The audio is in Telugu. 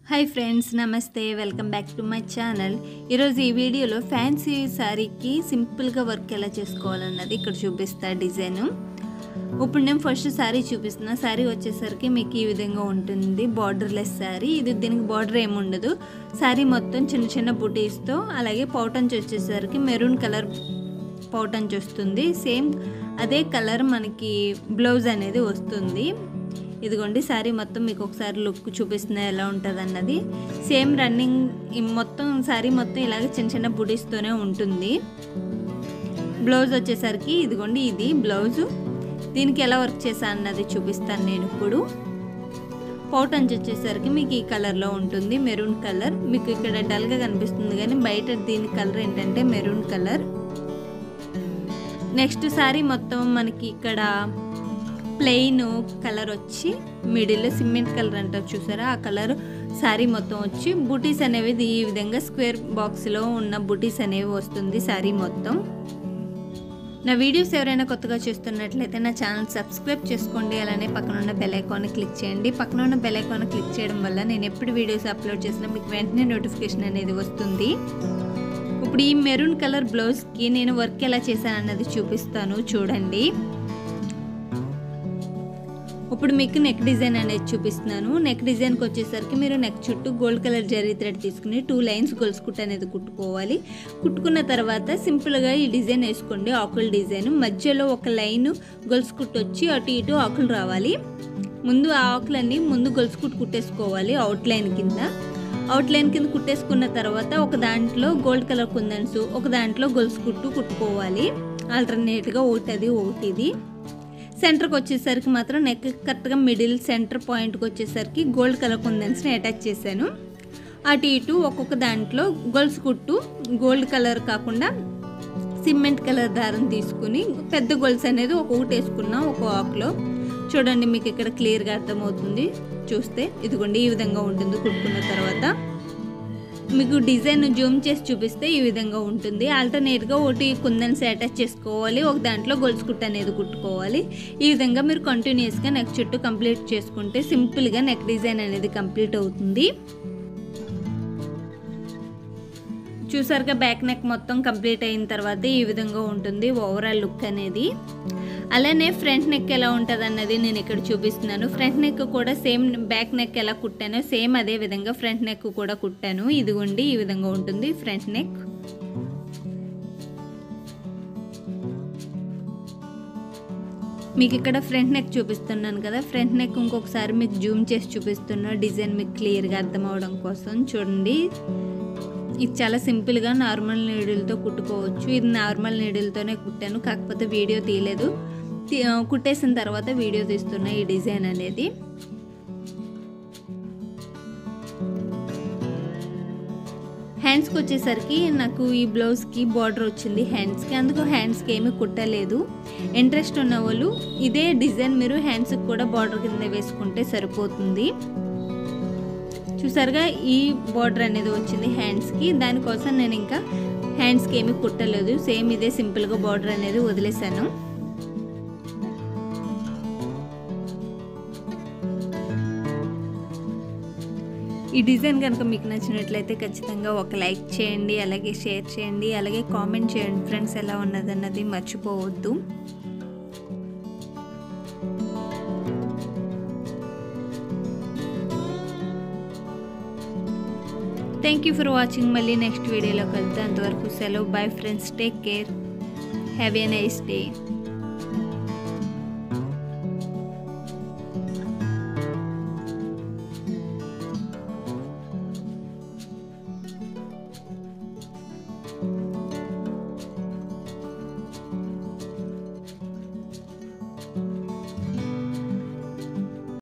Hi friends namaste welcome back to my channel. ఈరోజు ఈ వీడియోలో ఫ్యాన్సీ సారీకి సింపుల్గా వర్క్ ఎలా చేసుకోవాలన్నది ఇక్కడ చూపిస్తా డిజైన్। ఇప్పుడు నేను ఫస్ట్ సారీ చూపిస్తున్నా। సారీ వచ్చేసరికి మీకు ఈ విధంగా ఉంటుంది, బార్డర్లెస్ సారీ। ఇది దీనికి బార్డర్ ఏమి ఉండదు, సారీ మొత్తం చిన్న చిన్న బుటీస్తో, అలాగే పౌటంచ్ వచ్చేసరికి మెరూన్ కలర్ పౌటంచ్ వస్తుంది। సేమ్ అదే కలర్ మనకి బ్లౌజ్ అనేది వస్తుంది। ఇదిగోండి సారీ మొత్తం మీకు ఒకసారి లుక్ చూపిస్తున్నా ఎలా ఉంటుంది అన్నది। సేమ్ రన్నింగ్ మొత్తం సారీ మొత్తం ఇలాగే చిన్న చిన్న బుటీస్తోనే ఉంటుంది। బ్లౌజ్ వచ్చేసరికి ఇదిగోండి ఇది బ్లౌజు, దీనికి ఎలా వర్క్ చేసా అన్నది చూపిస్తాను నేను ఇప్పుడు। పౌటంచ్ వచ్చేసరికి మీకు ఈ కలర్లో ఉంటుంది, మెరూన్ కలర్। మీకు ఇక్కడ డల్గా కనిపిస్తుంది కానీ బయట దీని కలర్ ఏంటంటే మెరూన్ కలర్। నెక్స్ట్ సారీ మొత్తం మనకి ఇక్కడ ప్లెయిన్ కలర్ వచ్చి మిడిల్ సిమెంట్ కలర్ అంటారు చూసారా, ఆ కలర్ సారీ మొత్తం వచ్చి బూటీస్ అనేవి ఈ విధంగా స్క్వేర్ బాక్స్లో ఉన్న బూటీస్ అనేవి వస్తుంది సారీ మొత్తం। నా వీడియోస్ ఎవరైనా కొత్తగా చూస్తున్నట్లయితే నా ఛానల్ సబ్స్క్రైబ్ చేసుకోండి, అలానే పక్కన ఉన్న బెల్ ఐకాన్ క్లిక్ చేయండి। పక్కన ఉన్న బెల్ ఐకాన్ క్లిక్ చేయడం వల్ల నేను ఎప్పుడు వీడియోస్ అప్లోడ్ చేసినా మీకు వెంటనే నోటిఫికేషన్ అనేది వస్తుంది। ఇప్పుడు ఈ మెరూన్ కలర్ బ్లౌజ్కి నేను వర్క్ ఎలా చేశాను అన్నది చూపిస్తాను చూడండి। ఇప్పుడు మీకు నెక్ డిజైన్ అనేది చూపిస్తున్నాను। నెక్ డిజైన్కి వచ్చేసరికి మీరు నెక్ చుట్టూ గోల్డ్ కలర్ జరీ థ్రెడ్ తీసుకుని 2 లైన్స్ గొలుసు కుట్టు అనేది కుట్టుకోవాలి। కుట్టుకున్న తర్వాత సింపుల్గా ఈ డిజైన్ వేసుకోండి, ఆకుల డిజైన్ మధ్యలో ఒక లైన్ గొలుసు కుట్టు వచ్చి అటు ఇటు ఆకులు రావాలి। ముందు ఆ ఆకులన్నీ ముందు గొలుసు కుట్టు కుట్టేసుకోవాలి అవుట్లైన్ కింద। అవుట్లైన్ కింద కుట్టేసుకున్న తర్వాత ఒక దాంట్లో గోల్డ్ కలర్ కుందన్స్, ఒక దాంట్లో గొలుసు కుట్టు కుట్టుకోవాలి ఆల్టర్నేట్గా, ఒకటి ఇది। సెంటర్కి వచ్చేసరికి మాత్రం నెక్ కరెక్ట్గా మిడిల్ సెంటర్ పాయింట్కి వచ్చేసరికి గోల్డ్ కలర్ కుందన్స్ని అటాచ్ చేశాను। అటు ఇటు ఒక్కొక్క దాంట్లో గొలుసు కుట్టు గోల్డ్ కలర్ కాకుండా సిమెంట్ కలర్ దారం తీసుకుని పెద్ద గొలుసు అనేది ఒక్కొక్కటి వేసుకున్నాం ఒక ఆకులో। చూడండి మీకు ఇక్కడ క్లియర్గా అర్థమవుతుంది చూస్తే, ఇదిగోండి ఈ విధంగా ఉంటుంది। కుట్టుకున్న తర్వాత మీకు డిజైన్ జూమ్ చేసి చూపిస్తే ఈ విధంగా ఉంటుంది। ఆల్టర్నేట్గా ఒకటి కుందన్స్ అటాచ్ చేసుకోవాలి, ఒక దాంట్లో గొలుసు కుట్టు అనేది కుట్టుకోవాలి। ఈ విధంగా మీరు కంటిన్యూస్గా నెక్ చుట్టూ కంప్లీట్ చేసుకుంటే సింపుల్గా నెక్ డిజైన్ అనేది కంప్లీట్ అవుతుంది। చూసారుగా బ్యాక్ నెక్ మొత్తం కంప్లీట్ అయిన తర్వాత ఈ విధంగా ఉంటుంది ఓవరాల్ లుక్ అనేది। అలానే ఫ్రంట్ నెక్ ఎలా ఉంటుంది అన్నది నేను ఇక్కడ చూపిస్తున్నాను। ఫ్రంట్ నెక్ కూడా సేమ్ బ్యాక్ నెక్ ఎలా కుట్టానో సేమ్ అదే విధంగా ఫ్రంట్ నెక్ కూడా కుట్టాను। ఇదిగోండి ఈ విధంగా ఉంటుంది ఫ్రంట్ నెక్। మీకు ఇక్కడ ఫ్రంట్ నెక్ చూపిస్తున్నాను కదా, ఫ్రంట్ నెక్ ఇంకొకసారి మీకు జూమ్ చేసి చూపిస్తున్నా డిజైన్ మీకు క్లియర్గా అర్థం అవడం కోసం। చూడండి ఇది చాలా సింపుల్గా నార్మల్ నీడిల్తో కుట్టుకోవచ్చు। ఇది నార్మల్ నీడిల్తోనే కుట్టాను, కాకపోతే వీడియో తీయలేదు, కుట్టేసిన తర్వాత వీడియో తీస్తున్నా ఈ డిజైన్ అనేది। హ్యాండ్స్కి వచ్చేసరికి నాకు ఈ బ్లౌజ్కి బార్డర్ వచ్చింది హ్యాండ్స్కి, అందుకు హ్యాండ్స్కి ఏమీ కుట్టలేదు। ఇంట్రెస్ట్ ఉన్న వాళ్ళు ఇదే డిజైన్ మీరు హ్యాండ్స్కి కూడా బార్డర్ కింద వేసుకుంటే సరిపోతుంది। చూసారుగా ఈ బార్డర్ అనేది వచ్చింది హ్యాండ్స్కి, దానికోసం నేను ఇంకా హ్యాండ్స్కి ఏమీ కుట్టలేదు, సేమ్ ఇదే సింపుల్గా బార్డర్ అనేది వదిలేసాను। ఈ డిజైన్ కనుక మీకు నచ్చినట్లయితే ఖచ్చితంగా ఒక లైక్ చేయండి, అలాగే షేర్ చేయండి, అలాగే కామెంట్ చేయండి ఫ్రెండ్స్ ఎలా ఉన్నదన్నది మర్చిపోవద్దు। Thank you for watching. మళ్ళీ నెక్స్ట్ వీడియోలో కలుద్దాం, అంతవరకు సెలవు, bye friends, take care, have a nice day.